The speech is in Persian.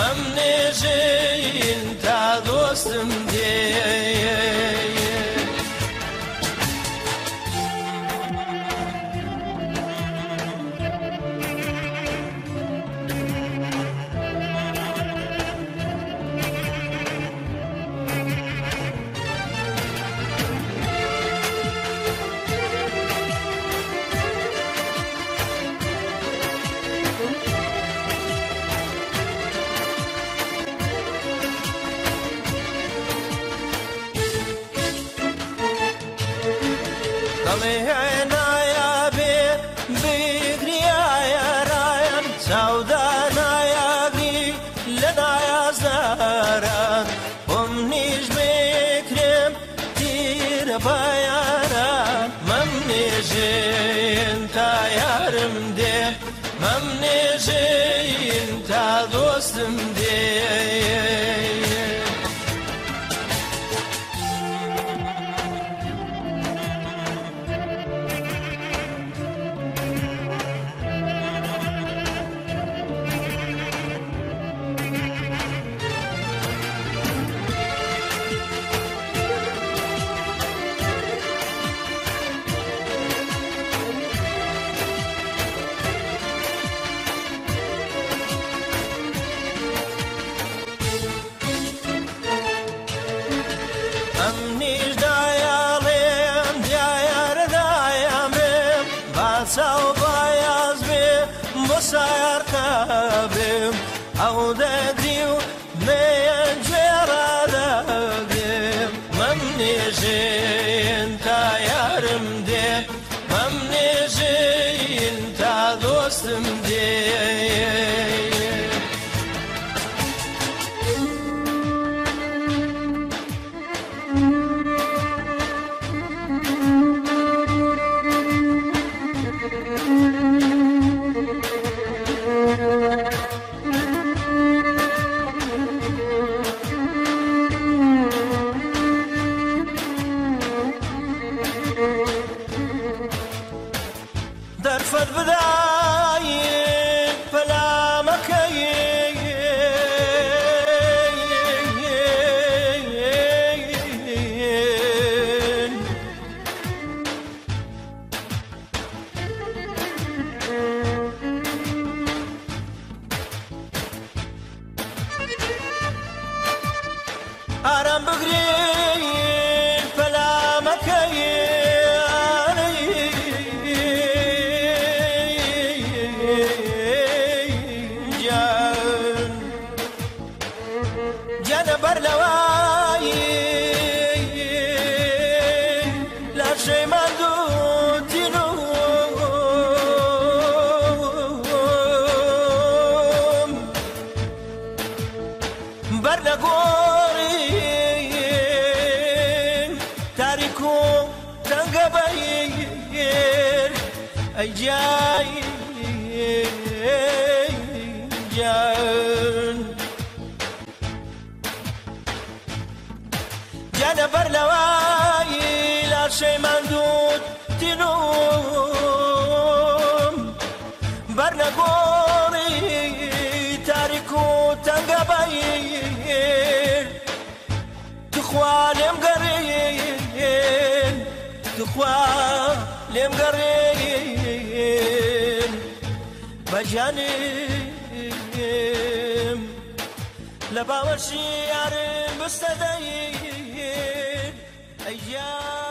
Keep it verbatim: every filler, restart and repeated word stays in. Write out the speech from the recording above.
ممنێژین تا دۆستم دێ دڵێنایە بێ بگریایە ڕایەن چاودانایەگری لە نایازداران بۆم نیش بێکرێم تیرە بایاران مەمنێژێن تا یارم دێ مەمنێژێن تا دۆستم دێ ئەمنیش دایاڵێم دیارە دایامێم باچاو بایاز بێ بۆ سایارکە بێم ئەو دەگری و مێن گوێڕادەگرێم مەمنێژێن تا یارم دێ مەمنێژێن تا دۆستم دێ دەرفەت بدایێ پەلامەکەیێن ئارام بگرێن پەلامەکەیێن جانە بەر لەوایی لاشەی ماندووتین و بەر لە گۆڕین تاریک و تەنگە بەیر ئەی جای جان جانە بەر لەوایی لاشەی ماندووتین و بەر لە گۆڕی تاریک و تەنگە بەیر تخوا لێم گەڕێن تخوا لێم گەڕێن بەجانم لە باوەشی یارم بستە دەین ئەی